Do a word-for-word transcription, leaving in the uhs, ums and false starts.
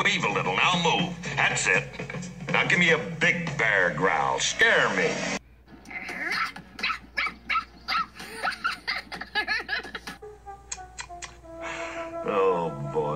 beeve a little. Now move. That's it. Now give me a big bear growl. Scare me. Oh, boy.